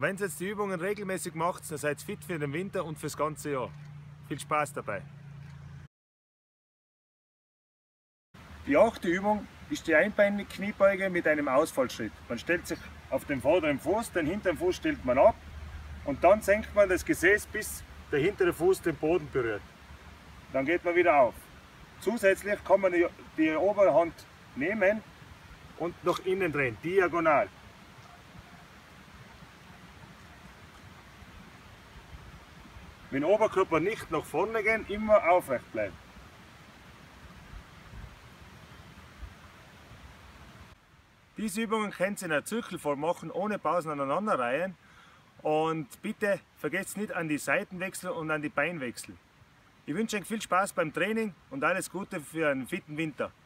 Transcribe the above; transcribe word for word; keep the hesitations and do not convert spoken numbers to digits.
Wenn ihr jetzt die Übungen regelmäßig macht, dann seid ihr fit für den Winter und fürs ganze Jahr. Viel Spaß dabei! Die achte Übung ist die einbeinige Kniebeuge mit einem Ausfallschritt. Man stellt sich auf den vorderen Fuß, den hinteren Fuß stellt man ab und dann senkt man das Gesäß, bis der hintere Fuß den Boden berührt. Dann geht man wieder auf. Zusätzlich kann man die, die obere Hand nehmen und nach innen drehen, diagonal. Mit dem Oberkörper nicht nach vorne gehen, immer aufrecht bleiben. Diese Übungen könnt ihr in einer Zirkelform machen, ohne Pausen aneinanderreihen. Und bitte vergesst nicht an die Seitenwechsel und an die Beinwechsel. Ich wünsche euch viel Spaß beim Training und alles Gute für einen fitten Winter.